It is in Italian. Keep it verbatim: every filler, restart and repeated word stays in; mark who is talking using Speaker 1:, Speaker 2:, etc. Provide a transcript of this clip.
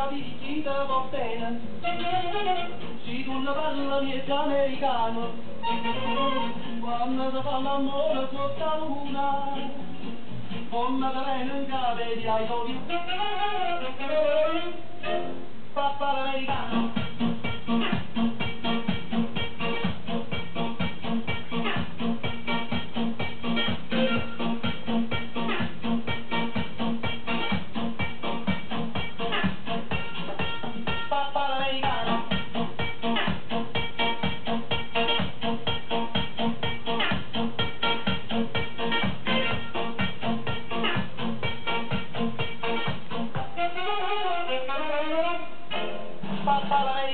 Speaker 1: dirigita va bene, se tu la parli è americano, quando si fa l'amore sotto la luna, come te viene in capo di I love you, papà l'americano. Papa